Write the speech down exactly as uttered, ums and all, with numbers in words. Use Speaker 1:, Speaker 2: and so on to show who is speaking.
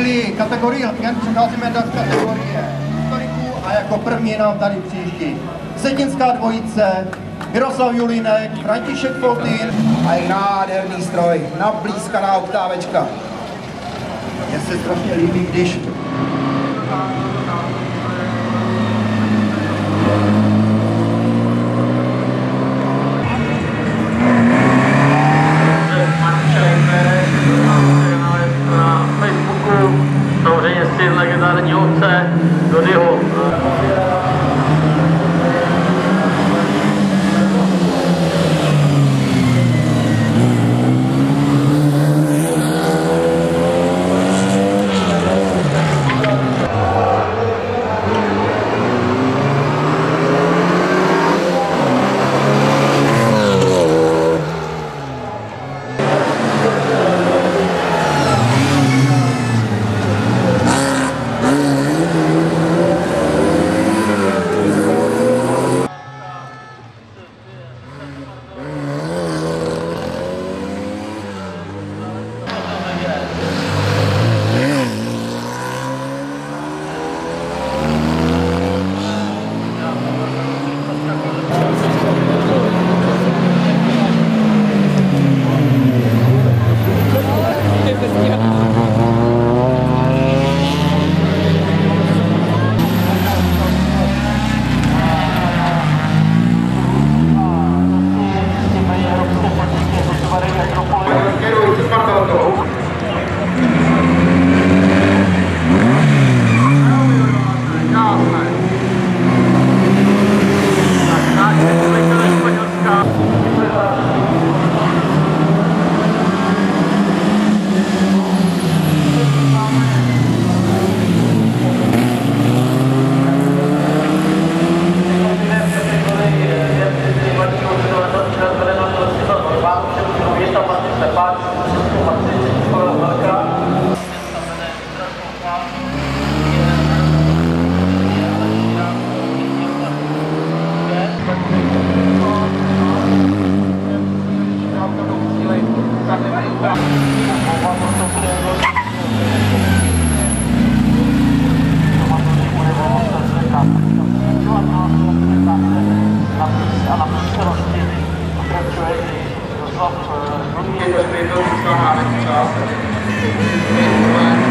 Speaker 1: skončili kategorii legend, přecházíme do kategorie historiků a jako první nám tady přijíždí Vsetínská dvojice, Miroslav Julínek, František Foltýn
Speaker 2: a je nádherný stroj, nablízkaná oktávečka.
Speaker 1: Mně se strašně líbí, když
Speaker 3: samozřejmě syn legendární otce Dodyho.
Speaker 2: Je to zpět, to zůstává čas.